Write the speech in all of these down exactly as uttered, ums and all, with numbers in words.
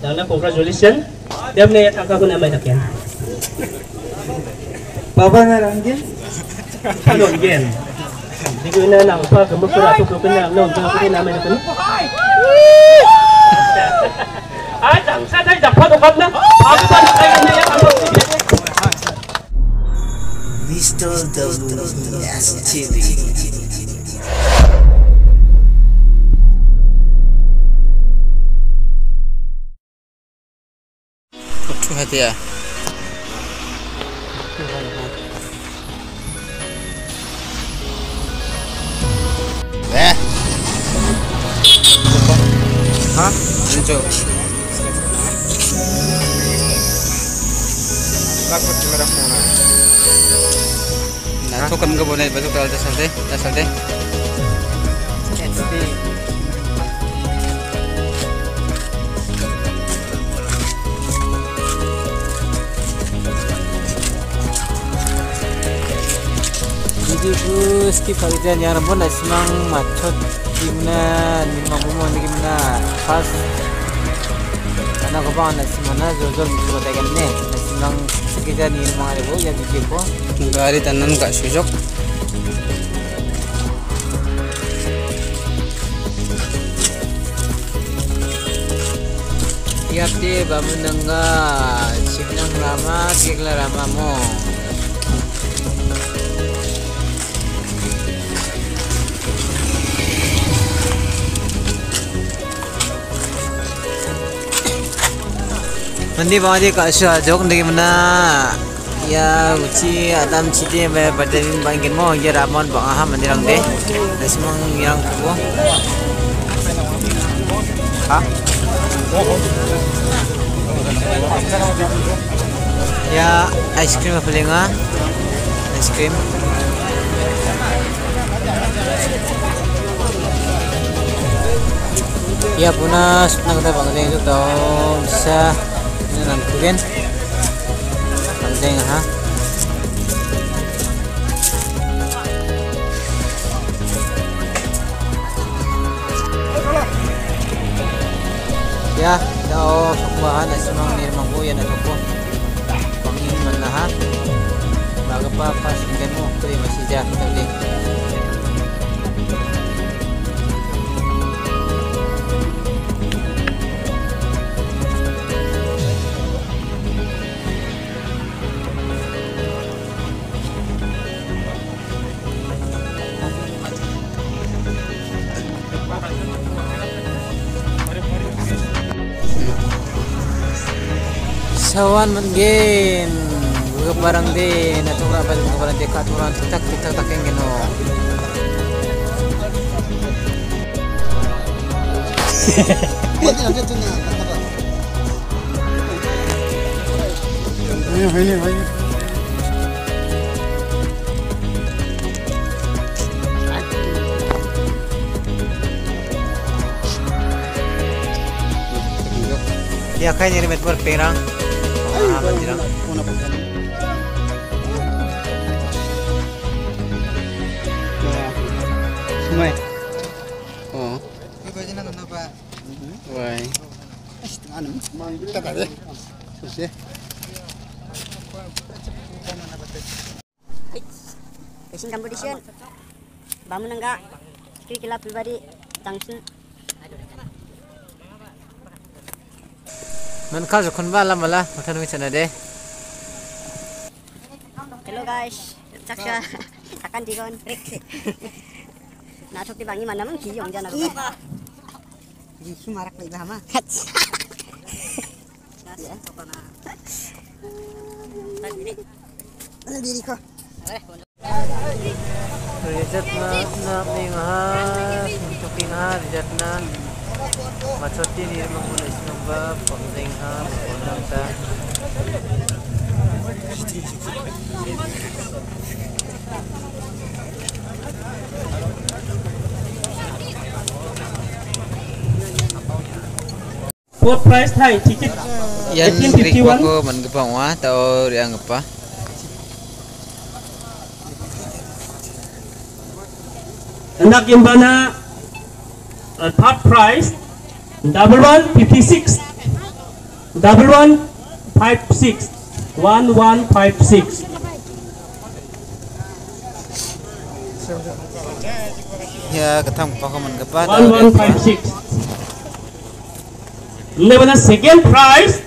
Dana congratulations. Dia punya tangka pun amai takian. Bapa narangin. Kalau again. Di guna nang pa kamu pura tu kena nang tu kena amai takian. Ah, jangan saya dapat dapat na. Aku tak ada yang apa. Mister W S T V. Betul hati ya. Eh. Hah? Lanjut. Lakot kamera phone. Nah, tuh kan nggak boleh betul kalau dasar deh, dasar deh. Jadi bus kita kerjaan yang rambut nasi mang macet gimana, lima bulan gimana, pas karena kau bawa nasi mana jauh-jauh mesti kau tekan nih, nasi mang sekitar ni lima ribu ya biji ko. Gari tanan kak susuk. Tiap dia bangun nengah, siapa lama, kira lama mo. Mandi bawah kak syah jok dari mana? Ya uci adam citi me berdiri bangkin mo ya ramon bang aha mandi lang deh. Nasi mang yang kubo. Hah? Ya ice cream apa lenga? Ice cream. Ya punah senang kita bangkin itu tahu bisa. Nan kugen penting ha ya daw sukbahan ay sumang nirmang buyan at ako pangin man na ha baga pa pasinggan mo kaya masija tali sawan mungkin gue barang deh natura balik ke barang dekat orang tiktak tiktak tak yang geno Ayo, ayo, ayo. Ya kayak nyari met berperang. Ah, berperang. Semai. Oh. Apa aja nak apa? Why? Anu, mang kita tadi. Susah. Fishing competition. Bangun enggak? Kira-kira pribadi junction. Man kau jokon bala malah, makan macam mana deh? Hello guys, caksa, takkan tikon. Nah, cok dibangi mana mang kiyong jangan aku. Isu marak lagi bahama. Ya, pokoknya. Tadi Ada diri kok. Rijat na na mingha, untuk mingha rijat na. Macoti ni menguna ismamba penting ha mengundang ta. What price Thai ticket? Yan rikwa ko man gapang wa tao riang apa? Anak yang mana uh, top price double one fifty six Double one five six. One one five six. Ya ketam pakaman kepada. One one five six. Level second prize.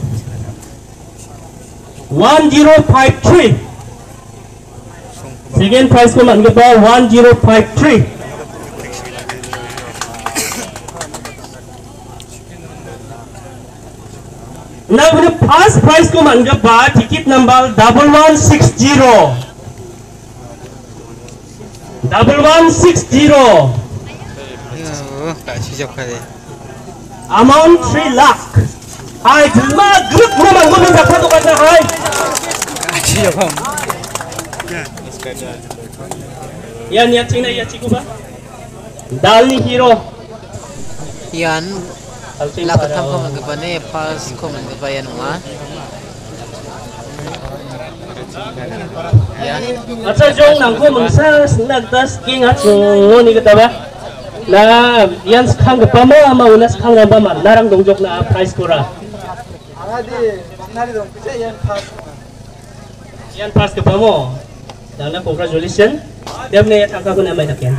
One zero five three. Second prize ko man gaba one zero five three. Now the first prize ko man gaba ticket number double one six zero. Double one six zero. Tak sijak kali. Amount three lakh. Hai, terima grup naman ko minta satu kata hai. Sijak ham. Yan yan cina ya ciku ba? Dalni hero. Yan. Lah ketam pakaman kepada ni pas komen kepada yan mah. Acha jong nang ko mangsa nagdas king at ni kata ba? Na yan khang ka pamo ama unas khang na ba man narang dongjok na price kura. Angadi nari dong bisa yan pas. Yan pass ka pamo. Dana congratulations. Dem ne thangka ko na may takyan.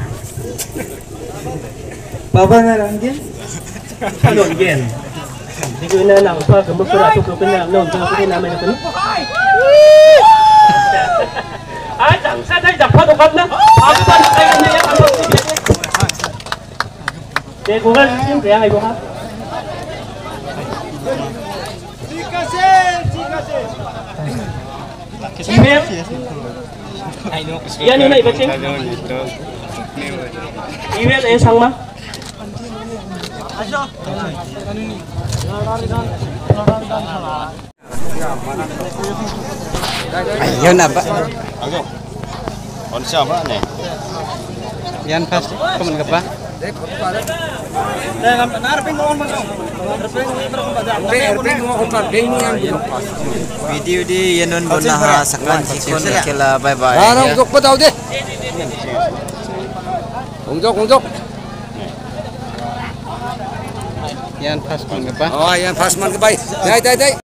Baba na ranggin. Kanon gen. Di ko na nang pa ka mukura to ko na no ko na may takyan. Ay, 장사 잘 잡아도 갔나? 아무 말 못하겠네. 내 고갈 좀 돼야 이거 하. email? Yan yun na iba ching? Email eh sang ma? Ayun na ba? Ako. On siapa nih? Yan pas komen kepada. Video di Yenon Bonaha Sakan Cikon Kela bye bye. Barang untuk betul deh. Unjuk unjuk. Yan pas komen kepada. Oh, yan pas man ke bay. Dai dai dai.